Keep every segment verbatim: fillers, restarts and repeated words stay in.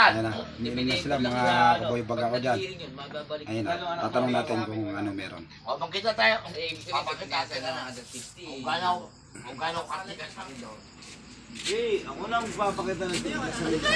Ayan na, iniinom na sila mga kaboy baga ko dyan. Ayun na, tatanong natin kung ano meron. O, magkita tayo. Papakita natin na one fifty. Kung gano'n, kung gano'n kasi ka sa akin doon. Eh, ako na magpapakita ng tingin sa Mindoro.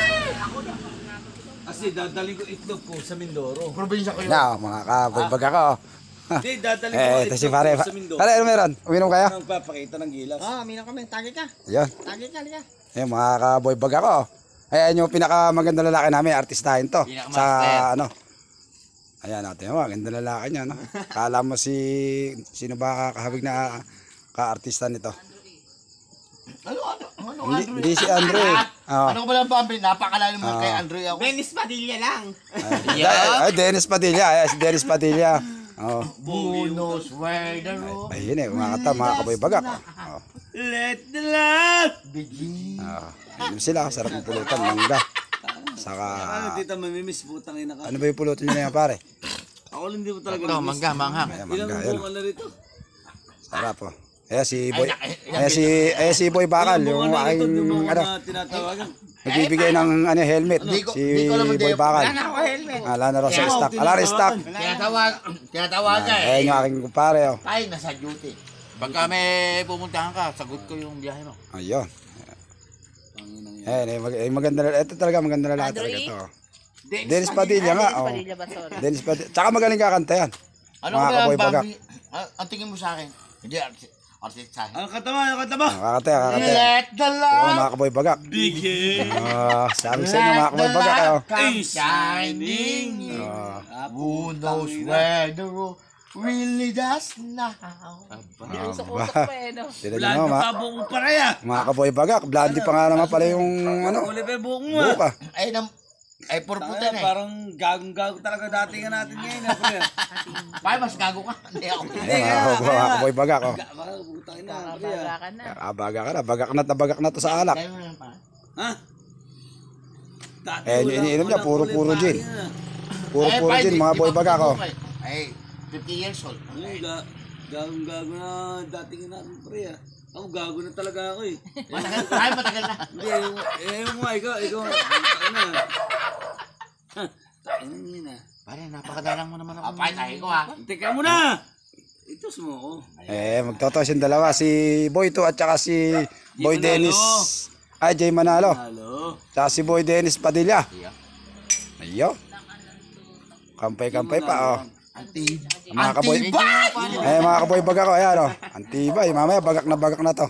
Kasi dadaling ko itlog ko sa Mindoro. Probinsya ko yun. Na, mga kaboy baga ko. Hindi, dadaling ko Eh, ito si itlog pare. ko sa Mindoro. Pare, ano meron? Uminom kayo? Ako magpapakita ng gilas. Oh, minum kami. Tagi ka. Ayun. Tagi ka, liga. Ayun, mga kaboy baga ko. Ayan yung pinakamaganda lalaki namin, artistahin to. Sa ano. Ayan natin, oh, maganda lalaki niya, no? Kala mo si, sino ba kakahawig na ka-artista nito? Ano, ano, ano, Hindi, Andrew? hindi si Andre. Oh. Ano ko ba lang pampi? Napakalalim mo Ah. kay Andrew ako. Dennis Padilla lang. Ay, Dennis Padilla. Ay, si Dennis Padilla. Oh. Bunos where the road Ayun eh, mga kata, mga kaboy bagak. Oh. Let the love begin. Oh. Ayun sila, sarap ng pulutan, mangga. Saka, Ano dito mamimiss putang ina ka. ano ba yung pulutan nyo na yan, pare? Ako lang di mo talaga Ito, namiss. mangga, manghang. Ayan, Ilang mangga, yun. bunga na rito? Sarap, oh. Ayan si Boy, Ay, ay, ayan si, ayan si Boy Bakal, Ilang bunga yung na rito, aking, yung mga ano, na tinatawagan. nagbibigay ng ano, helmet. Di ko- Si di ko alam, hindi. Boy Bakal. Wala na ako helmet. Ala na raw sa Kaya ako, stock. Ala rin stock. Tinatawag, tinatawag ka Ayan eh. yung aking kumpare, oh. Tayo nasa duty. Pagka may pumuntahan ka, sagot ko yung biyahe mo. Ayun. Panginang yan. Ayan, eh, mag, eh, maganda na, ito talaga maganda na lahat talaga ito. oh. Dennis Dennis Padilla nga, oh. Padilla ba, sorry? Dennis Padilla. Tsaka magaling kakanta yan. Ano Mga ba kaboy ang baga. babi? Ah, ang tingin mo sa akin? Hindi, artist. Artist sa akin. Ang katama, ang katama. Oh, kakanta yan, kakanta yan. Let the Oh, love mga kaboy bagak. Bigay. Ah, sabi sa inyo mga kaboy bagak. Oh. come shining. Ah, Who knows where the road really does now. ah, Usok-usok ba? pa eh, no? Sila Wala nyo, na mga, pa buong paraya. mga kaboy bagak. Blondie pa nga naman pala yung ano. Uli pa yung buong mo. ah. Buka. Ay, nam, ay purputan Tangina, eh. parang gagong-gago talaga dati nga natin ngayon. ah, pre. Ay, mas gago ka. Hindi ako. Ayan, mga kaboy, mga kaboy bagak. Oh. Ga- Baka putang ina. pre, Baga ah. ka na. Ah, bagak ka na. Bagak na, bagak na to sa alak. Kaya mo yan pa. Ha? Dati Eh, wala- iniinom niya, wala puro-puro kulay gin. pare yan, ah. Puro-puro Ay, din, di- mga di boy ba bagak. Oh. puro kayo? Ay, fifty years old. Yung ga- gagong-gago na dati nga natin pre ah. Ako gago na talaga ako eh. Matagal, ay, matagal na. Hindi, yung, eh, yung nga, ikaw, ikaw, tayo na. Tayo na yun ah. Pare, napakadalang mo naman ako. Apay, tayo ko ha. Teka mo na! Itos mo ako. Eh, magtotos yung dalawa. Si Boy to at saka si Boy Manalo. Dennis. Ay, Jay Manalo. Halo. Tsaka si Boy Dennis Padilla. Ayun. Kampay-kampay pa, oh. Anti. Mga kaboy. Eh, mga kaboy baga ko. Ayan, oh. Antibay. Mamaya, bagak na bagak na to.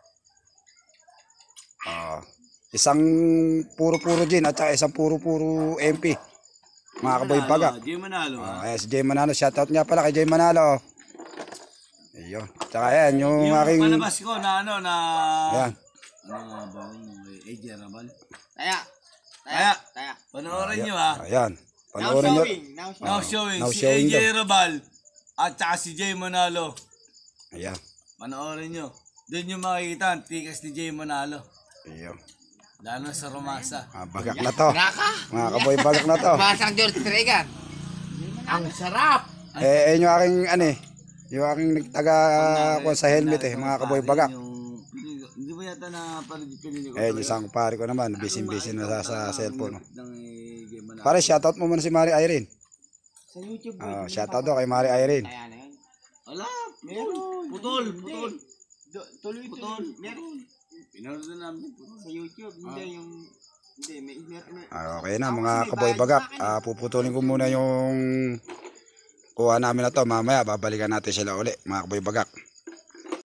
Oh. Isang puro-puro gin at saka isang puro-puro M P. Mga kaboy baga. Di manalo Oh, ah. ayan, si Jay Manalo. Shoutout niya pala kay Jay Manalo. Ayun. Tsaka ayan, yung Yung aking... palabas ko na ano, na... Ayan. Ano nga ba yung A J Rabal? Taya. Kaya, Taya. panoorin nyo ah. Ayan. Now Panoorin nyo. showing. Now showing. Now showing, now si showing A J Rabal at saka si Jay Manalo. Ayan. Panoorin nyo. Doon yung makikita ang tikas ni Jay Manalo. Ayun. Lalo sa Romasa. Ah, bagak na to. Naka. Mga kaboy bagak na to. Masang George Tregan. Ang sarap. Eh, ayun yung aking, ano eh. Yung aking nagtaga ko sa helmet eh. Mga kaboy bagak. Yung, hindi ba yata na pinili ko? Eh, yung isang pare ko naman. Busy-busy na sa, sa cellphone. Oh. Ng Jay Manalo. Pare, shoutout mo muna si Mari Irene. Sa YouTube. Ah, shoutout daw kay Mari Irene. Taya na yun. Wala, putol, putol, putol. Do- Tuloy Putol. tuloy. Meron. Pinanood na namin. putol. Sa YouTube. Hindi yung... Hindi, may... meron- may- Ah, okay na mga kaboy bagak. Ah, puputulin ko muna yung kuha namin na to. Mamaya, babalikan natin sila uli. Mga kaboy bagak.